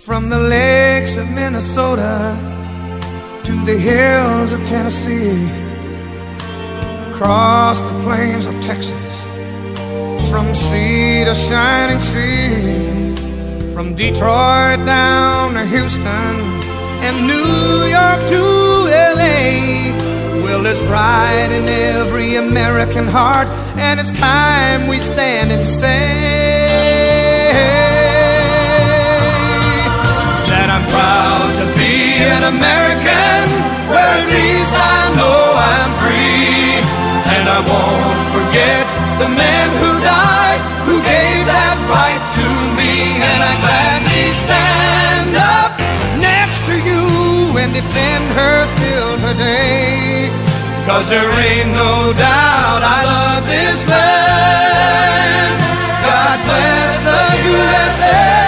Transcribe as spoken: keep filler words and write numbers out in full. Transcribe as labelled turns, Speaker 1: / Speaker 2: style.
Speaker 1: From the lakes of Minnesota to the hills of Tennessee, across the plains of Texas, from sea to shining sea, from Detroit down to Houston and New York to L A. Well, there's pride in every American heart, and it's time we stand and say that I'm proud to be an American, where at least I know I'm free. And I won't forget the men who died, who gave that right to me. And I gladly stand up next to you and defend her still today. 'Cause there ain't no doubt I love this land. God bless the U S A